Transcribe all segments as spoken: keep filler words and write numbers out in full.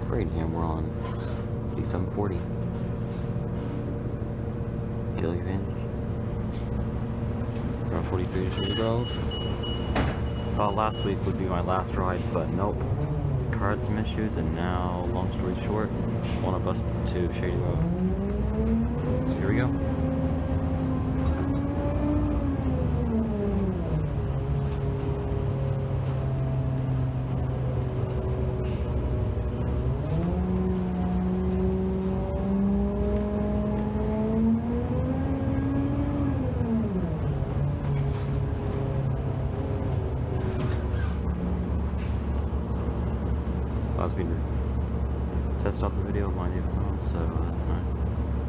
Right here, we're on eighty-seven forty. Gillig Advantage. Route forty-three to Shady Grove. Thought last week would be my last ride, but nope. Car had some issues, and now, long story short, on a bus to Shady Grove. So here we go. Allows me to test out the video of my new phone, so that's nice.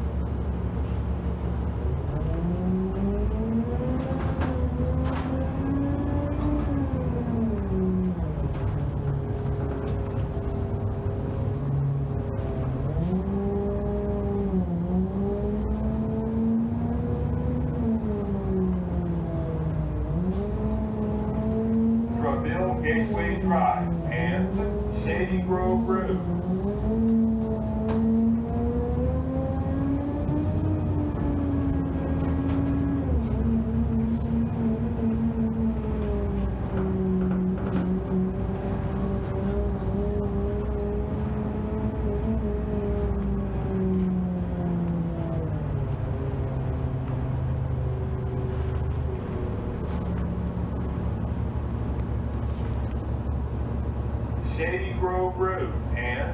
Rockville Gateway Drive and Shady Grove Road. Shady Grove Road and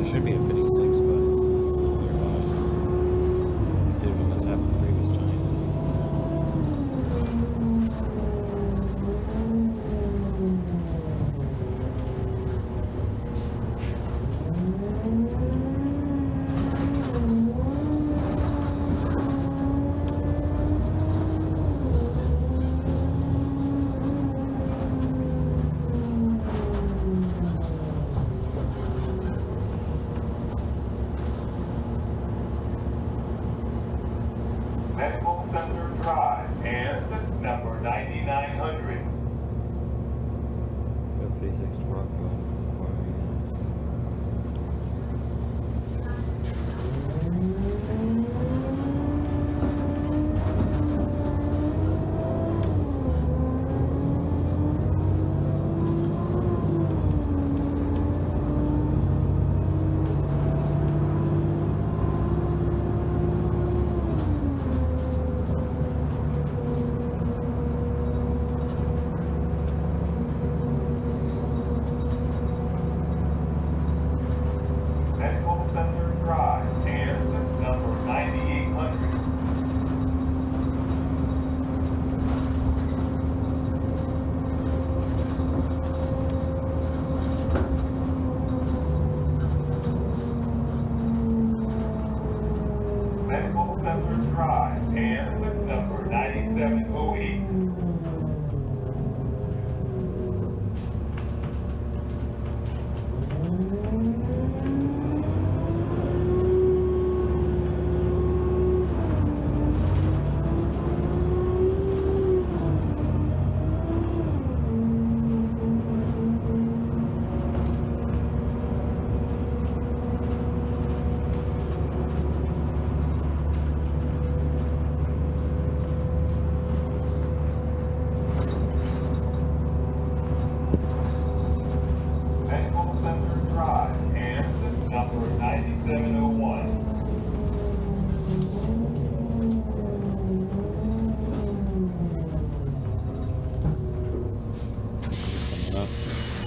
should be a fifty-six bus nearby. See what this happened previous times. Medical Center Drive and number ninety-nine hundred. fifty-six to Rockville. Medical Center Drive and number ninety-eight hundred. Medical Center Drive and number ninety-seven oh eight. Medical Center Drive and number ninety-seven oh one. Coming up.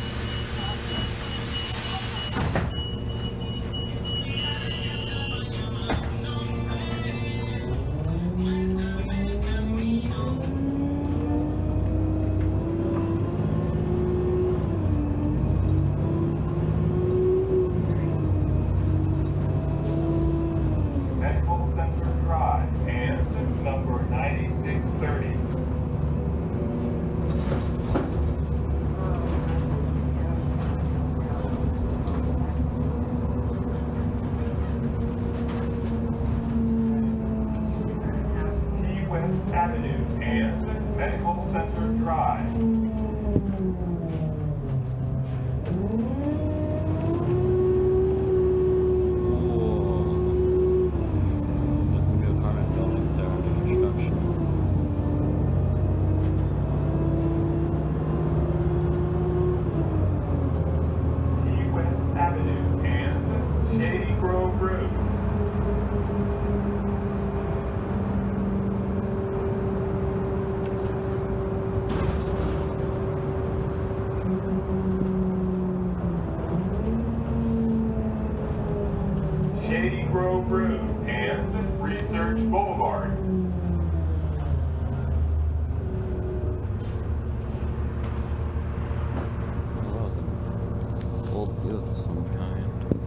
Medical Center Drive and number ninety-six thirty. Key West Avenue and Medical Center Drive. There's the new apartment buildings that are under construction. Key West Avenue and Shady Grove Road. Shady Grove Road and Research Boulevard. What was it? Old wheel of some kind.